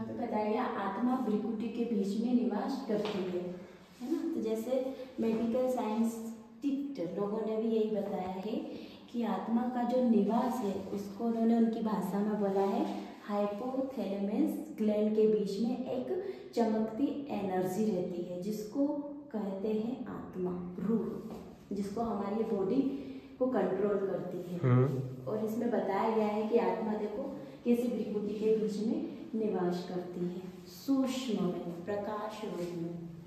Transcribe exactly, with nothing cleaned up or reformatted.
यहाँ पे बताया गया आत्मा भ्रिकुटी के बीच में निवास करती है, है ना। तो जैसे मेडिकल साइंस टीचर लोगों ने भी यही बताया है कि आत्मा का जो निवास है उसको उन्होंने उनकी भाषा में बोला है हाइपोथैलेमस ग्लैंड के बीच में एक चमकती एनर्जी रहती है जिसको कहते हैं आत्मा, रूह, जिसको हमारी बॉडी को कंट्रोल करती है। और इसमें बताया गया है कि आत्मा देखो किसी भ्रिकुटी के बीच में निवास करती है, सूक्ष्म में, प्रकाश रूप में।